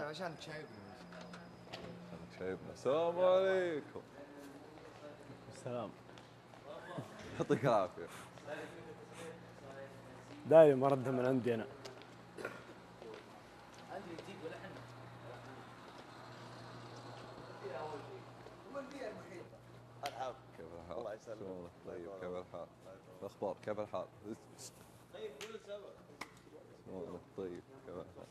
عشان تشايبنا. السلام عليكم. السلام. يعطيك العافيه. دايم مرد من عندي انا. الحال. كيف الحال؟ الله يسلمك. طيب كيف الحال؟ الاخبار كيف الحال؟ طيب كل سبب. طيب كيف الحال؟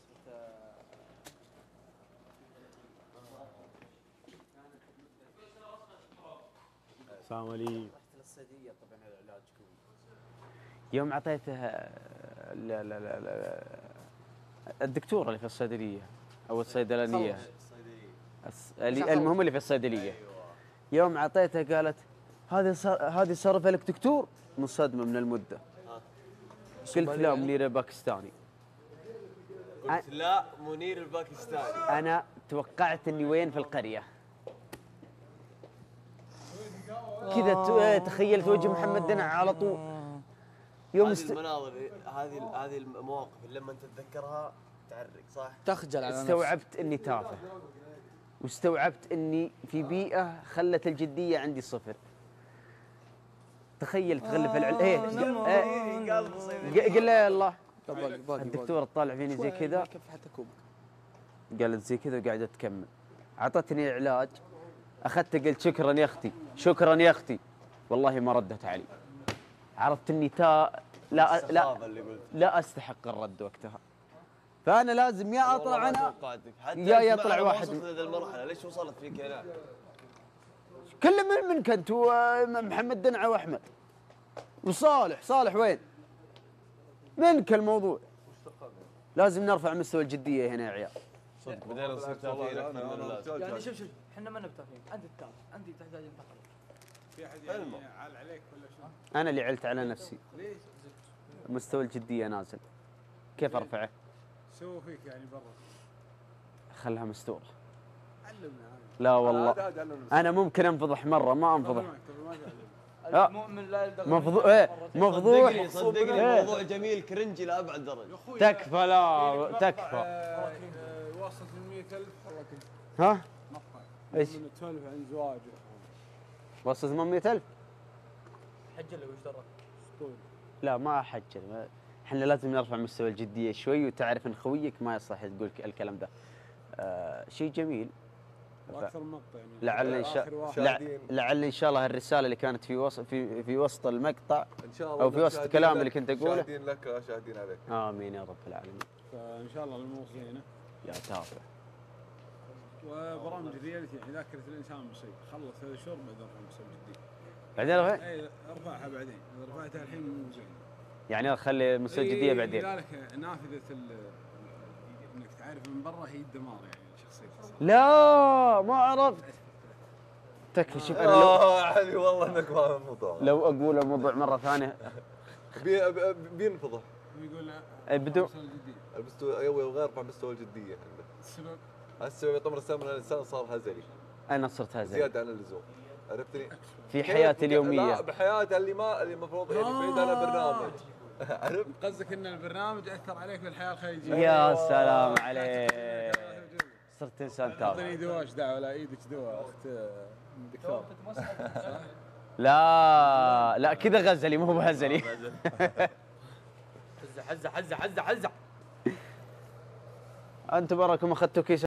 السلام عليكم. رحت للصيدليه طبعا العلاج قوي. يوم اعطيته لا لا لا لا الدكتور اللي في الصيدليه او الصيدلانيه المهم اللي في الصيدليه. يوم اعطيته قالت هذه صرف لك دكتور منصدمه من المده. قلت لا منير الباكستاني. قلت لا منير الباكستاني. انا توقعت اني وين في القريه كذا. تخيلت وجه محمد دنع على طول. يوم هذه المناظر هذه المواقف اللي لما تتذكرها تعرق صح؟ تخجل على استوعبت اني تافه واستوعبت اني في بيئه خلت الجديه عندي صفر. تخيل تغلف قل له الله الدكتور تطالع فيني زي كذا. قالت زي كذا وقاعده تكمل. اعطتني علاج اخذته قلت شكرا يا اختي شكرا يا اختي. والله ما ردت علي. عرفت اني لا استحق الرد وقتها. فانا لازم يا اطلع انا يا يطلع واحد. وصلت لهذه المرحله ليش وصلت فيك هنا؟ كل من كنت محمد دنعه واحمد صالح وين؟ منك الموضوع. لازم نرفع مستوى الجديه هنا يا عيال. صدق بدينا نصير تافهين اكثر من اللازم. يعني شوف احنا ما نبتافين، انت التافه، انت تحتاج انتقل. في احد يعال عليك ولا شو؟ انا اللي علت على نفسي. ليش؟ مستوى الجديه نازل. كيف ارفعه؟ سووا فيك يعني برا. خلها مستوره. علمنا. لا والله انا ممكن انفضح مره ما انفضح. المؤمن لا يلدغ مفضوح. صدقني موضوع جميل كرنجي لابعد درجه. تكفى لا تكفى. وصلت من 100,000 والله كنت ها؟ ايش؟ من تسولف عن زواج. وصلت 800,000؟ حجل وش درك؟ لا ما احجل. احنا لازم نرفع مستوى الجديه شوي وتعرف ان خويك ما يصح تقول الكلام ده. شيء جميل. واكثر من مقطع يعني. لعل ان شاء الله الرساله اللي كانت في وسط المقطع ان شاء الله او في وسط الكلام اللي كنت اقوله شاهدين لك لا شاهدين عليك. امين يا رب العالمين. فان شاء الله الموصلين يا تافه. وبرامج الريالتي يعني ذاكره الانسان مصيب. خلص هذا الشغل بعدين ارفع مستوى الجديه. بعدين ارفع؟ اي ارفعها بعدين. اذا رفعتها الحين مو زين. يعني اخلي مستوى الجديه بعدين. لذلك نافذه انك تعرف من برا هي الدمار يعني شخصيا. لا ما عرفت. تكفي شوف انا علي والله انك فاهم الموضوع. لو اقول الموضوع مره ثانيه بينفضح. يقول بدون المستوى غير يرفع مستوى الجديه عنده. السبب يطمر السبب ان الانسان صار هزلي. انا صرت هزلي زياده عن اللزوم. عرفتني؟ في حياتي اليوميه. لا بحياته اللي المفروض يعني بعيد عن البرنامج. عرفت؟ قصدك ان البرنامج اثر عليك بالحياه الخارجيه. يا سلام عليك. صرت انسان تافه. اعطيني دواء دعوه لا ايدك دواء اخت دكتور. لا كذا غزلي مو بهزلي. حزه انتم براكم اخذتوا كيس